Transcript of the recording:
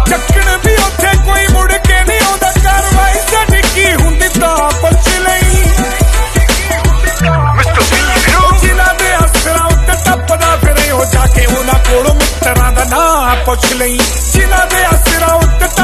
ਚੱਕਣ ਵੀ ਉੱਥੇ ਕੋਈ ਮੁੜ ਕੇ ਨਹੀਂ ਆਉਂਦਾ, ਕਾਰਵਾਈ ਸਾਡੀ ਕੀ ਹੁੰਦੀ ਤਾਂ ਪੁੱਛ ਲਈ। ਜਿਨ੍ਹਾਂ ਦੇ ਅਸਰਾਂ ਉੱਤੇ ਟੱਪਦਾ ਫਿਰੇ ਹੋ ਜਾ ਕੇ ਉਹਨਾਂ ਕੋਲੋਂ ਮਿੱਤਰਾਂ ਦਾ ਨਾਂ ਪੁੱਛ ਲਈ। ਜਿਨ੍ਹਾਂ ਦੇ ਅਸਰਾਂ ਉੱਤੇ